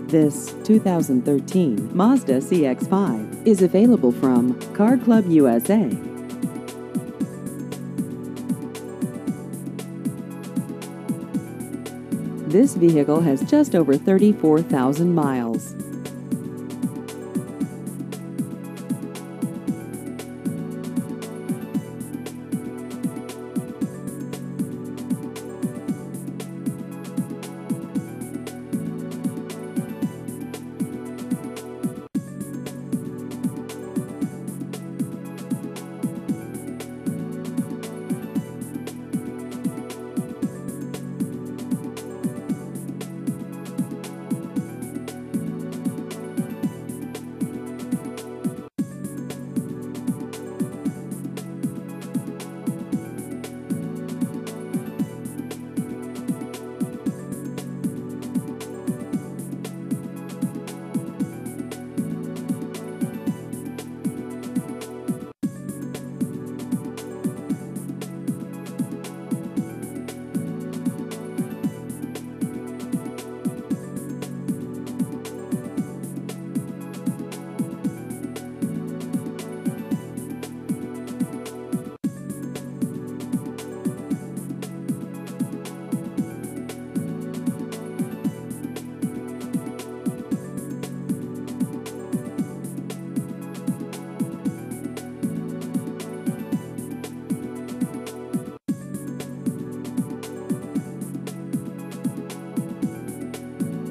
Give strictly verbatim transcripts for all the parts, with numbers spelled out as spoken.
This two thousand thirteen Mazda C X five is available from Car Club U S A. This vehicle has just over thirty-four thousand miles.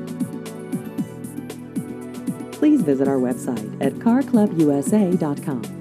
Please visit our website at car club u s a dot com.